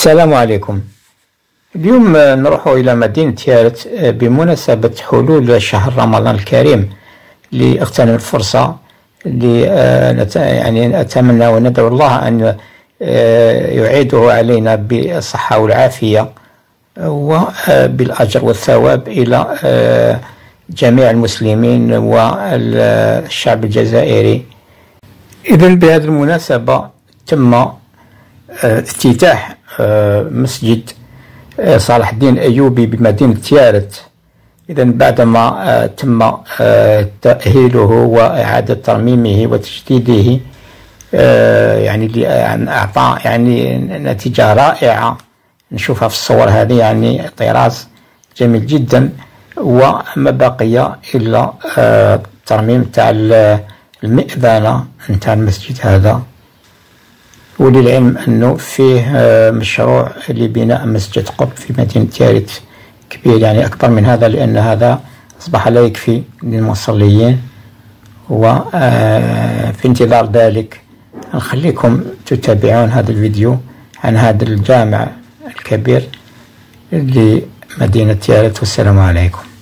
السلام عليكم. اليوم نروح إلى مدينة تيارت بمناسبة حلول شهر رمضان الكريم، لأغتنم الفرصة يعني أتمنى وندعو الله أن يعيده علينا بالصحة والعافية وبالأجر والثواب إلى جميع المسلمين والشعب الجزائري. إذن بهذه المناسبة تم افتتاح مسجد صلاح الدين الأيوبي بمدينة تيارت. إذن بعدما تم تأهيله وإعادة ترميمه وتجديده، يعني أعطى يعني نتيجة رائعة نشوفها في الصور هذه، يعني طراز جميل جدا. وما بقي إلا الترميم تاع المئذنة نتاع المسجد هذا. وللعلم أنه فيه مشروع لبناء مسجد قرب في مدينة تيارت كبير، يعني أكبر من هذا، لأن هذا أصبح لا يكفي للمصليين. وفي انتظار ذلك نخليكم تتابعون هذا الفيديو عن هذا الجامع الكبير لمدينة تيارت، والسلام عليكم.